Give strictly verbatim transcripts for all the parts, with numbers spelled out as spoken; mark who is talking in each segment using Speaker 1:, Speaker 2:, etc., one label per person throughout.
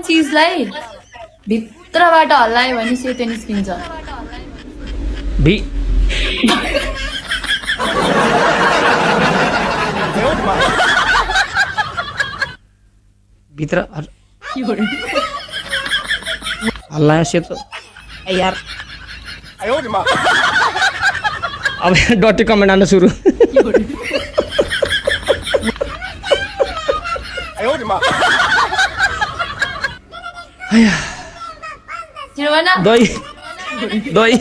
Speaker 1: चिजलाई भित्रबाट हल्लायो भने सेतो निस्किन्छ
Speaker 2: भी भित्र हल्लायो सेतो यार अब डटी कमेन्ट आउन सुरु दही दही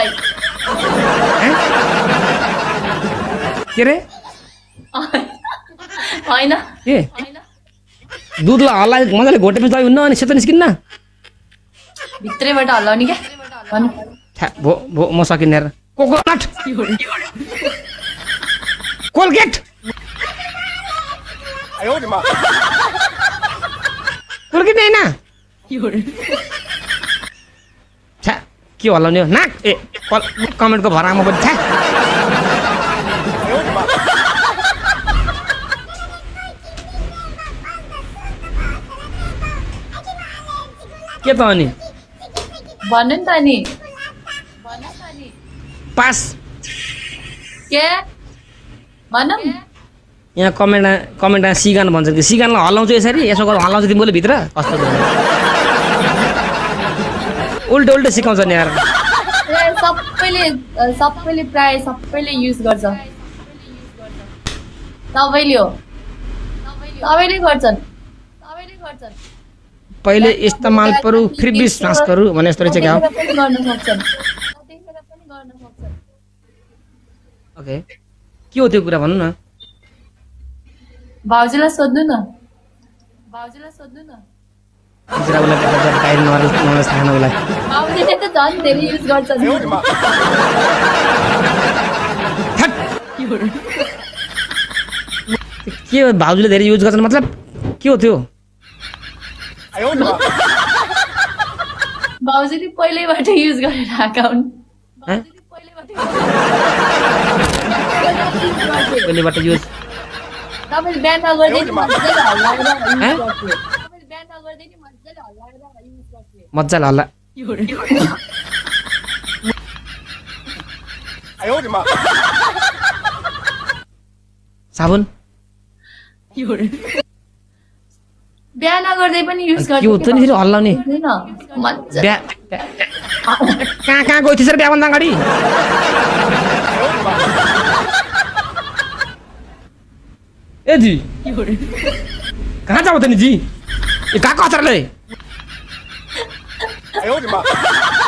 Speaker 2: के रे
Speaker 1: हैन
Speaker 2: ए दुधलाई हल्लाए मजाले घोटेपछि दही हुन्न अनि सेतो निस्किन्न
Speaker 1: भित्रैबाट हल्लाउने क्या भन्नु
Speaker 2: भो भो म सकिन्न यार कोकोनट कोलगेट कोलगेट हैन छ्या के हल्लाउने हो नाक ए कमेन्टको भरामा पनि छ्या के त अनि
Speaker 1: भन्नु नि त नि
Speaker 2: पास
Speaker 1: के भनौँ
Speaker 2: यहाँ कमेन्ट कमेन्टमा सिगान भन्छ कि सिगानलाई हल्लाउँछु यसरी यसो गरेर हल्लाउँछु तिमीले भित्र कस्तो उल्टो उल्टो सिकाउँछ नि यार
Speaker 1: सबैले सबैले प्राय सबैले युज गर्छ सबैले हो सबैले गर्छन् सबैले गर्छन्
Speaker 2: पहिले इस्तेमाल करू फिर विश्वास करू भने जस्तो रहेछ क्या
Speaker 1: गर्न सक्छन् त्यतिखेर पनि गर्न सक्छन्
Speaker 2: ओके के हो त्यो कुरा भन्नु न
Speaker 1: भाउजूलाई सोध्नु न भाउजूलाई सोध्नु न
Speaker 2: हजुरलाई बाहिर नरल नरल खानलाई
Speaker 1: भाउजूले त झन् धेरै युज गर्छ नि
Speaker 2: के हो भाउजूले धेरै युज गर्छन् मतलब के हो त्यो
Speaker 1: भाउजूले पहिल्यैबाट युज गरेर आएका हुन्
Speaker 2: पहिल्यैबाट युज
Speaker 1: तपाईले बिहान नगर्दै नि मज्जाले हल्लाएर युज गर्थे तपाईले बिहान नगर्दै नि मज्जाले हल्लाएर युज गर्थे
Speaker 2: मज्जाले हल्ला साबुन
Speaker 1: बिहान नगर्दै पनि युज गर्थे
Speaker 2: के हो त नि फेरि हल्लाउने
Speaker 1: मज्जा
Speaker 2: कहाँ कहाँ गयो त्यसरी बिहाभन्दा अगाडि ए जी कहाँ जाऊ त नि जी ए कहाँ कचरले